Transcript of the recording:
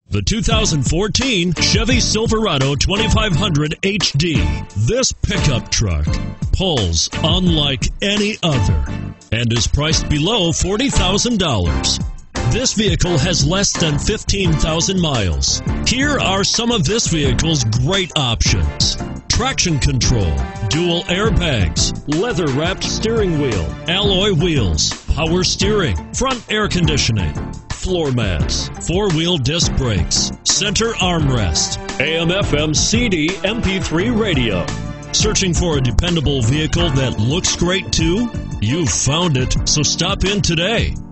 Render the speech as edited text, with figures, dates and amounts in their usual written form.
The 2014 Chevy Silverado 2500HD. This pickup truck pulls unlike any other and is priced below $40,000. This vehicle has less than 15,000 miles. Here are some of this vehicle's great options: traction control, dual airbags, leather-wrapped steering wheel, alloy wheels, power steering, front air conditioning, floor mats, four-wheel disc brakes, center armrest, AM/FM CD MP3 radio. Searching for a dependable vehicle that looks great too? You've found it, so stop in today.